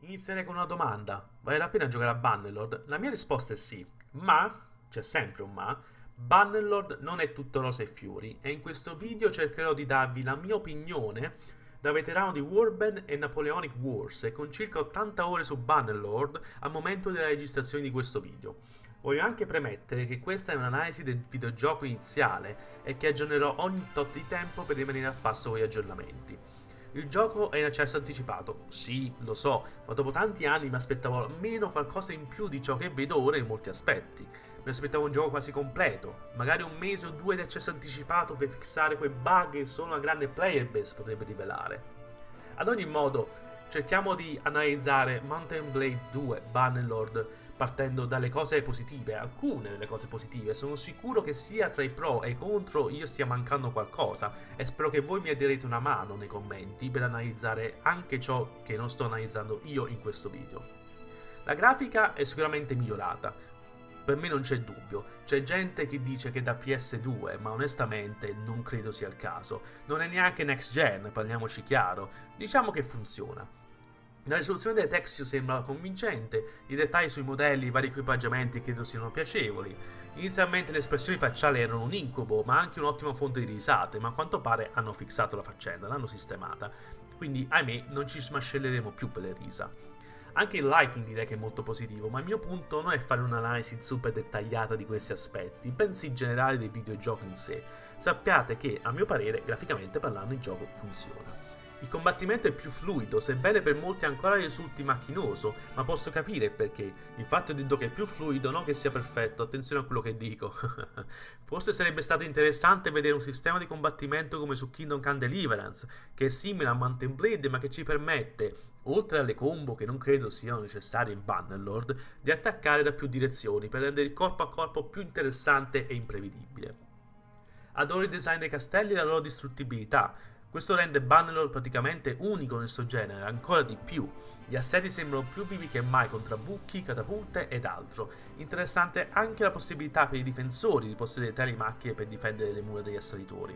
Inizierei con una domanda. Vale la pena giocare a Bannerlord? La mia risposta è sì, ma, c'è sempre un ma, Bannerlord non è tutto rose e fiori e in questo video cercherò di darvi la mia opinione da veterano di Warband e Napoleonic Wars e con circa 80 ore su Bannerlord al momento della registrazione di questo video. Voglio anche premettere che questa è un'analisi del videogioco iniziale e che aggiornerò ogni tot di tempo per rimanere al passo con gli aggiornamenti. Il gioco è in accesso anticipato, sì, lo so, ma dopo tanti anni mi aspettavo almeno qualcosa in più di ciò che vedo ora in molti aspetti. Mi aspettavo un gioco quasi completo, magari un mese o due di accesso anticipato per fissare quei bug che solo una grande player base potrebbe rivelare. Ad ogni modo, cerchiamo di analizzare Mountain Blade 2 Bannerlord partendo dalle cose positive, alcune delle cose positive. Sono sicuro che sia tra i pro e i contro io stia mancando qualcosa e spero che voi mi darete una mano nei commenti per analizzare anche ciò che non sto analizzando io in questo video. La grafica è sicuramente migliorata, per me non c'è dubbio, c'è gente che dice che da PS2, ma onestamente non credo sia il caso. Non è neanche next gen, parliamoci chiaro, diciamo che funziona. La risoluzione delle texture sembra convincente, i dettagli sui modelli e i vari equipaggiamenti credo siano piacevoli. Inizialmente le espressioni facciali erano un incubo, ma anche un'ottima fonte di risate, ma a quanto pare hanno fissato la faccenda, l'hanno sistemata. Quindi, ahimè, non ci smascelleremo più per le risa. Anche il lighting direi che è molto positivo, ma il mio punto non è fare un'analisi super dettagliata di questi aspetti, bensì generale dei videogiochi in sé. Sappiate che, a mio parere, graficamente parlando il gioco funziona. Il combattimento è più fluido, sebbene per molti ancora risulti macchinoso, ma posso capire il perché. Infatti ho detto che è più fluido, non che sia perfetto, attenzione a quello che dico. Forse sarebbe stato interessante vedere un sistema di combattimento come su Kingdom Come Deliverance, che è simile a Mountain Blade ma che ci permette, oltre alle combo che non credo siano necessarie in Bannerlord, di attaccare da più direzioni per rendere il corpo a corpo più interessante e imprevedibile. Adoro il design dei castelli e la loro distruttibilità. Questo rende Bannerlord praticamente unico nel suo genere, ancora di più. Gli assedi sembrano più vivi che mai con trabucchi, catapulte ed altro. Interessante anche la possibilità per i difensori di possedere tali macchine per difendere le mura degli assalitori.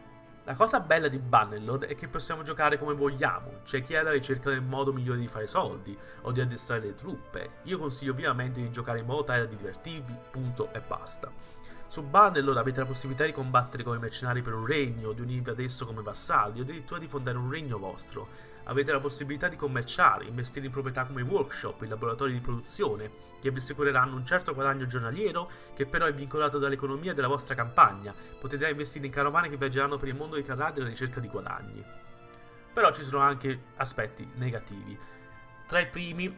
La cosa bella di Bannerlord è che possiamo giocare come vogliamo, c'è chi è alla ricerca del modo migliore di fare soldi o di addestrare le truppe. Io consiglio vivamente di giocare in modo tale da divertirvi, punto e basta. Su Bannerlord avete la possibilità di combattere come mercenari per un regno, di unirvi ad esso come vassalli o addirittura di fondare un regno vostro. Avete la possibilità di commerciare, investire in proprietà come workshop, in laboratori di produzione, che vi assicureranno un certo guadagno giornaliero, che però è vincolato dall'economia della vostra campagna. Potete investire in carovane che viaggeranno per il mondo dei carrelli alla ricerca di guadagni. Però ci sono anche aspetti negativi. Tra i primi,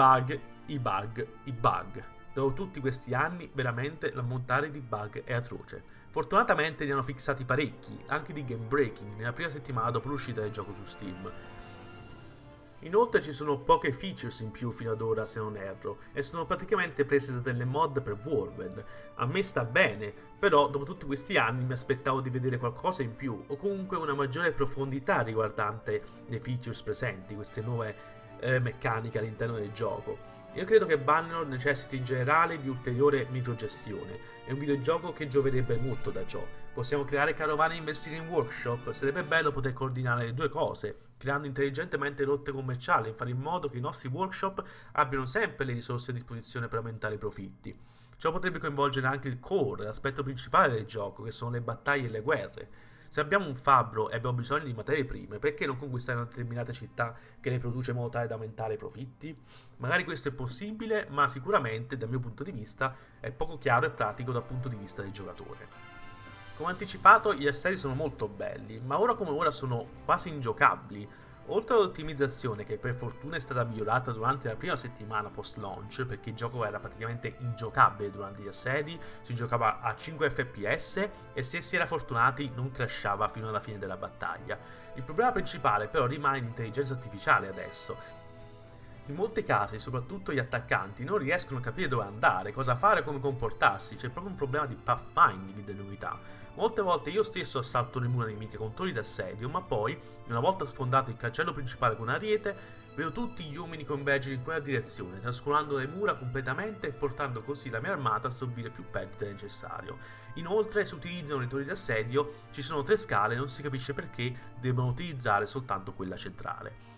i bug. Dopo tutti questi anni, veramente l'ammontare di bug è atroce. Fortunatamente ne hanno fissati parecchi, anche di game breaking, nella prima settimana dopo l'uscita del gioco su Steam. Inoltre ci sono poche features in più fino ad ora se non erro, e sono praticamente prese da delle mod per Warband. A me sta bene, però dopo tutti questi anni mi aspettavo di vedere qualcosa in più, o comunque una maggiore profondità riguardante le features presenti, queste nuove meccaniche all'interno del gioco. Io credo che Bannerlord necessiti in generale di ulteriore microgestione. È un videogioco che gioverebbe molto da ciò. Possiamo creare carovane e investire in workshop. Sarebbe bello poter coordinare le due cose, creando intelligentemente rotte commerciali e fare in modo che i nostri workshop abbiano sempre le risorse a disposizione per aumentare i profitti. Ciò potrebbe coinvolgere anche il core, l'aspetto principale del gioco, che sono le battaglie e le guerre. Se abbiamo un fabbro e abbiamo bisogno di materie prime, perché non conquistare una determinata città che ne produce in modo tale da aumentare i profitti? Magari questo è possibile, ma sicuramente, dal mio punto di vista, è poco chiaro e pratico dal punto di vista del giocatore. Come anticipato, gli assedi sono molto belli, ma ora come ora sono quasi ingiocabili. Oltre all'ottimizzazione, che per fortuna è stata migliorata durante la prima settimana post-launch, perché il gioco era praticamente ingiocabile durante gli assedi, si giocava a 5 fps e se si era fortunati non crashava fino alla fine della battaglia. Il problema principale però rimane l'intelligenza artificiale adesso. In molti casi, soprattutto gli attaccanti, non riescono a capire dove andare, cosa fare, come comportarsi, c'è proprio un problema di pathfinding delle unità. Molte volte io stesso assalto le mura nemiche con torri d'assedio, ma poi, una volta sfondato il cancello principale con ariete, vedo tutti gli uomini convergere in quella direzione, trascurando le mura completamente e portando così la mia armata a subire più perdite del necessario. Inoltre, se utilizzano le torri d'assedio, ci sono 3 scale e non si capisce perché debbano utilizzare soltanto quella centrale.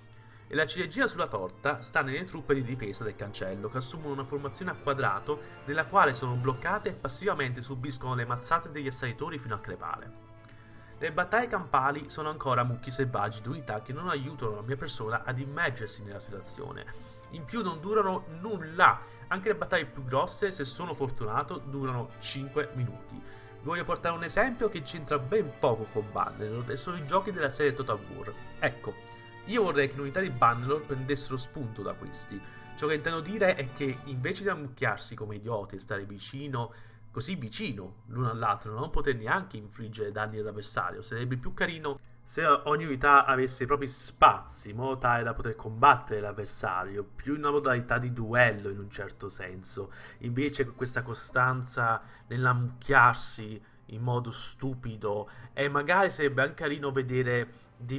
E la ciliegina sulla torta sta nelle truppe di difesa del cancello, che assumono una formazione a quadrato nella quale sono bloccate e passivamente subiscono le mazzate degli assalitori fino a crepare. Le battaglie campali sono ancora mucchi selvaggi di unità che non aiutano la mia persona ad immergersi nella situazione. In più non durano nulla, anche le battaglie più grosse, se sono fortunato, durano 5 minuti. Vi voglio portare un esempio che c'entra ben poco con Bannerlord e sono i giochi della serie Total War. Ecco, io vorrei che le unità di Bannerlord prendessero spunto da questi. Ciò che intendo dire è che invece di ammucchiarsi come idioti e stare così vicino l'uno all'altro, non poter neanche infliggere danni all'avversario, sarebbe più carino se ogni unità avesse i propri spazi, in modo tale da poter combattere l'avversario, più in una modalità di duello in un certo senso, invece con questa costanza nell'ammucchiarsi in modo stupido. E magari sarebbe anche carino vedere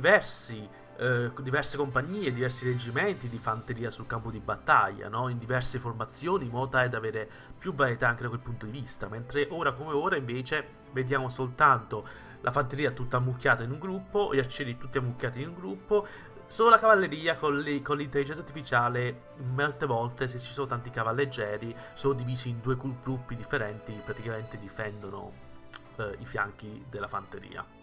diverse compagnie, diversi reggimenti di fanteria sul campo di battaglia, no? In diverse formazioni, in modo tale da avere più varietà anche da quel punto di vista, mentre ora come ora invece vediamo soltanto la fanteria tutta ammucchiata in un gruppo, gli arcieri tutti ammucchiati in un gruppo, solo la cavalleria con l'intelligenza artificiale, molte volte se ci sono tanti cavalleggeri sono divisi in due gruppi differenti, praticamente difendono i fianchi della fanteria.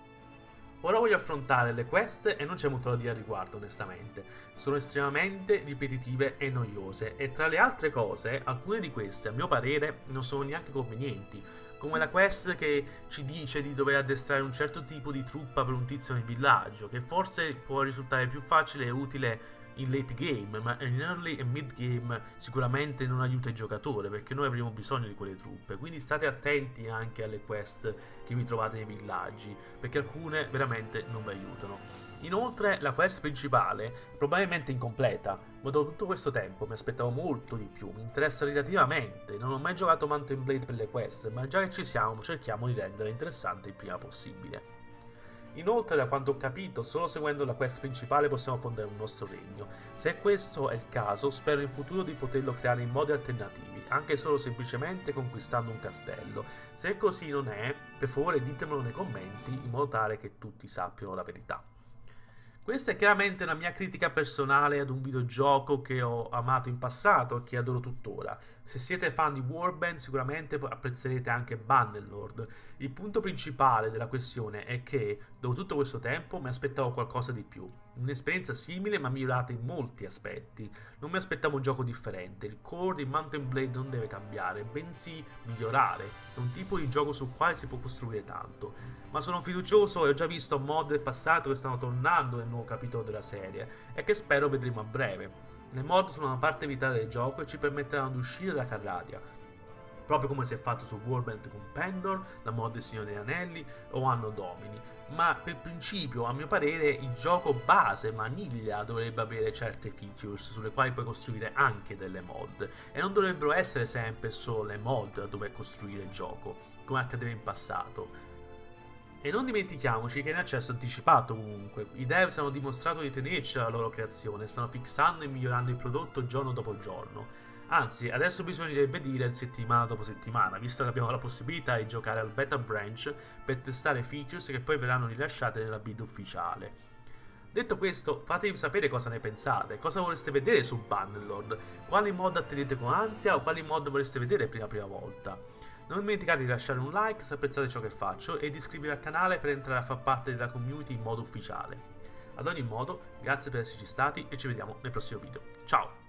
Ora voglio affrontare le quest e non c'è molto da dire al riguardo, onestamente. Sono estremamente ripetitive e noiose e tra le altre cose, alcune di queste, a mio parere, non sono neanche convenienti, come la quest che ci dice di dover addestrare un certo tipo di truppa per un tizio nel villaggio, che forse può risultare più facile e utile in late game, ma in early e mid game sicuramente non aiuta il giocatore, perché noi avremo bisogno di quelle truppe. Quindi state attenti anche alle quest che vi trovate nei villaggi, perché alcune veramente non vi aiutano. Inoltre la quest principale probabilmente incompleta, ma dopo tutto questo tempo mi aspettavo molto di più, mi interessa relativamente, non ho mai giocato Mount & Blade per le quest, ma già che ci siamo cerchiamo di rendere interessante il prima possibile. Inoltre, da quanto ho capito, solo seguendo la quest principale possiamo fondare un nostro regno. Se questo è il caso, spero in futuro di poterlo creare in modi alternativi, anche solo semplicemente conquistando un castello. Se così non è, per favore ditemelo nei commenti, in modo tale che tutti sappiano la verità. Questa è chiaramente una mia critica personale ad un videogioco che ho amato in passato e che adoro tuttora. Se siete fan di Warband sicuramente apprezzerete anche Bannerlord. Il punto principale della questione è che, dopo tutto questo tempo, mi aspettavo qualcosa di più. Un'esperienza simile ma migliorata in molti aspetti. Non mi aspettavo un gioco differente, il core di Mount & Blade non deve cambiare, bensì migliorare. È un tipo di gioco sul quale si può costruire tanto. Ma sono fiducioso e ho già visto mod del passato che stanno tornando nel nuovo capitolo della serie e che spero vedremo a breve. Le mod sono una parte vitale del gioco e ci permetteranno di uscire da Carradia, proprio come si è fatto su Warband con Pandor, la mod del Signore degli Anelli o Anno Domini. Ma per principio, a mio parere, il gioco base, Vanilla, dovrebbe avere certe features sulle quali puoi costruire anche delle mod, e non dovrebbero essere sempre solo le mod dove costruire il gioco, come accadeva in passato. E non dimentichiamoci che è in accesso anticipato comunque, i devs hanno dimostrato di tenerci alla loro creazione, stanno fissando e migliorando il prodotto giorno dopo giorno. Anzi, adesso bisognerebbe dire settimana dopo settimana, visto che abbiamo la possibilità di giocare al beta branch per testare features che poi verranno rilasciate nella build ufficiale. Detto questo, fatemi sapere cosa ne pensate, cosa vorreste vedere su Bannerlord, quali mod attendete con ansia o quali mod vorreste vedere per la prima volta. Non dimenticate di lasciare un like se apprezzate ciò che faccio e di iscrivervi al canale per entrare a far parte della community in modo ufficiale. Ad ogni modo, grazie per esserci stati e ci vediamo nel prossimo video. Ciao!